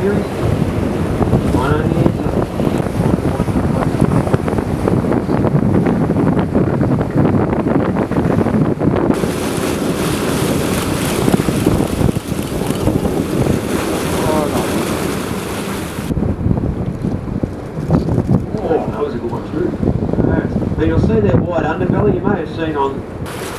series. One on the inside. Oh, that was a good one too. And you'll see their wide underbelly. You may have seen on